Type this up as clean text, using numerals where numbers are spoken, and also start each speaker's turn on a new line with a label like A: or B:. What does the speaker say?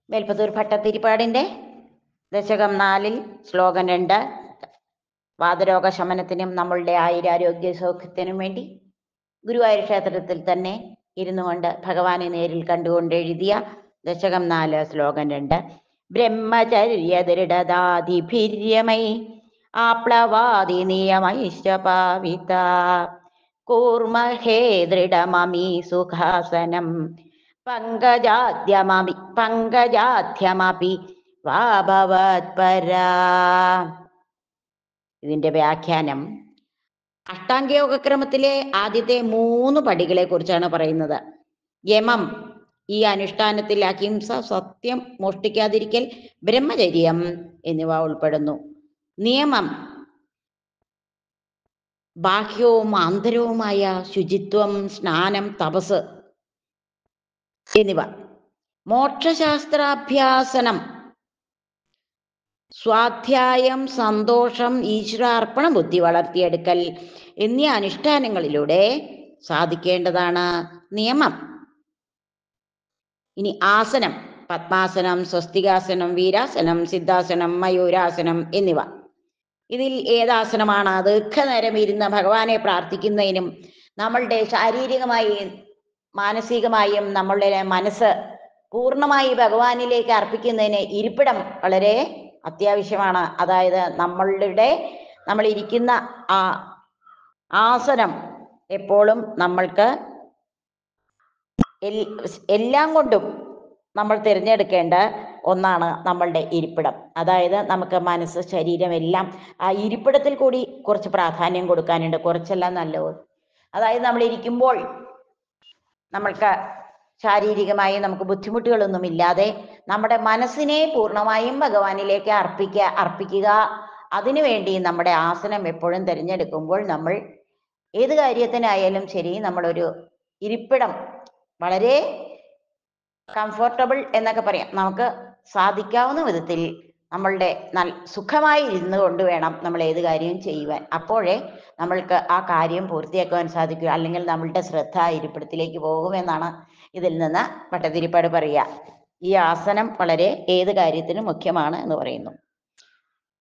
A: മേൽപ്പത്തൂർ ഭട്ടതിരിപ്പാടിൻ്റെ ദശകം 4 ശ്ലോകം 2 വാതരോഗ ശമനത്തിനും നമ്മളുടെ ആയുരാരോഗ്യ സൗഖ്യത്തിനും വേണ്ടി ഗുരുവായൂർ ക്ഷേത്രത്തിൽ തന്നെ ഇരുന്നു കൊണ്ട് ഭഗവാനെ നേരിൽ കണ്ടുകൊണ്ട് എഴുതിയ ദശകം 4 ശ്ലോകം 2 ബ്രഹ്മചര്യ ദൃഢതാധിഭിര്യമൈ ആപ്ലവാദി നിയമൈശ്ചപാവിത കൂർമഹേ ദൃഢമമീ സുഖാസനം പങ്കജാധ്യമപി വാഭവത്പരാ. ഇതിന്റെ വ്യാഖ്യാനം അഷ്ടാംഗയോഗക്രമത്തിലെ ആദ്യത്തെ 3 പടികളെ കുറിച്ചാണ് പറയുന്നത്. യമം, ഈ അനുഷ്ഠാനത്തിൽ അഹിംസ, സത്യം, മോഷ്ടിക്കാതിരിക്കൽ, ബ്രഹ്മചര്യം എന്നിവ ഉൾപ്പെടുന്നു. നിയമം, ബാഹ്യവും ആന്തരവുമായ ശുചിത്വം, സ്നാനം, തപസ് എന്നിവ. മോക്ഷശാസ്ത്രാഭ്യാസനം, സ്വാധ്യായം, സന്തോഷം, ഈശ്വരാർപ്പണ ബുദ്ധി വളർത്തിയെടുക്കൽ എന്നീ അനുഷ്ഠാനങ്ങളിലൂടെ സാധിക്കേണ്ടതാണ് നിയമം. ഇനി ആസനം, പത്മാസനം, സ്വസ്തികാസനം, വീരാസനം, സിദ്ധാസനം, മയൂരാസനം എന്നിവ. ഇതിൽ ഏതാസനമാണ് ദീർഘനേരം ഇരുന്ന് ഭഗവാനെ പ്രാർത്ഥിക്കുന്നതിനും നമ്മളുടെ ശാരീരികമായും മാനസികമായും നമ്മളുടെ മനസ്സ് പൂർണ്ണമായി ഭഗവാനിലേക്ക് അർപ്പിക്കുന്നതിന് ഇരിപ്പിടം വളരെ അത്യാവശ്യമാണ്. അതായത് നമ്മളിരിക്കുന്ന ആ ആസനം എപ്പോഴും നമ്മൾക്ക് എല്ലാം കൊണ്ടും നമ്മൾ തിരഞ്ഞെടുക്കേണ്ട ഒന്നാണ് നമ്മളുടെ ഇരിപ്പിടം. അതായത് നമുക്ക് മനസ്സ്, ശരീരം എല്ലാം ആ ഇരിപ്പിടത്തിൽ കൂടി കുറച്ച് പ്രാധാന്യം കൊടുക്കാനുണ്ട്. കുറച്ചെല്ലാം നല്ലത്. അതായത് നമ്മൾ ഇരിക്കുമ്പോൾ നമ്മൾക്ക് ശാരീരികമായി നമുക്ക് ബുദ്ധിമുട്ടുകളൊന്നും ഇല്ലാതെ നമ്മുടെ മനസ്സിനെ പൂർണ്ണമായും ഭഗവാനിലേക്ക് അർപ്പിക്കുക. അതിനുവേണ്ടി നമ്മുടെ ആസനം എപ്പോഴും തിരഞ്ഞെടുക്കുമ്പോൾ നമ്മൾ ഏത് കാര്യത്തിനായാലും ശരി, നമ്മളൊരു ഇരിപ്പിടം വളരെ കംഫർട്ടബിൾ എന്നൊക്കെ പറയാം, നമുക്ക് സാധിക്കാവുന്ന വിധത്തിൽ നമ്മളുടെ സുഖമായി ഇരുന്നു കൊണ്ട് വേണം നമ്മൾ ഏത് കാര്യവും ചെയ്യുവാൻ. അപ്പോഴേ നമ്മൾക്ക് ആ കാര്യം പൂർത്തിയാക്കുവാൻ സാധിക്കുക. അല്ലെങ്കിൽ നമ്മളുടെ ശ്രദ്ധ ഇരിപ്പിടത്തിലേക്ക് പോകുമെന്നാണ് ഇതിൽ നിന്ന് ഭട്ടതിരിപ്പാട് പറയുക. ഈ ആസനം വളരെ ഏത് കാര്യത്തിനും മുഖ്യമാണ് എന്ന് പറയുന്നു.